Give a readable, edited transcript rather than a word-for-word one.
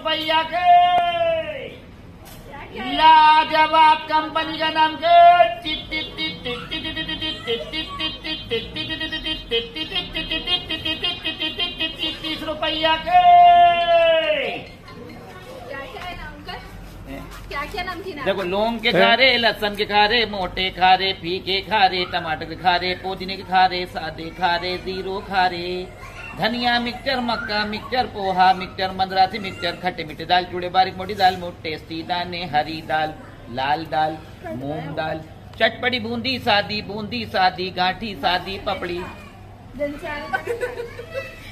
रुपया के लाजवाब कंपनी का नाम के 30 रुपया के। क्या क्या नमकीन? देखो लौंग के खा रहे, लहसुन के खा रहे, मोटे खा रहे, फीके खा रहे, टमाटर के खा रहे, पुदीने के खा रहे, सादे खा रहे, जीरो खा रहे, धनिया मिक्सचर, मक्का mixture, poha mixture, Madrasi mixture, खट्टे मीठे दाल चूड़े, बारीक मोटी दाल, मोट टेस्टी दाने, हरी दाल, लाल दाल, मूंग दाल, चटपटी बूंदी सादी, गांठी सादी, पपड़ी।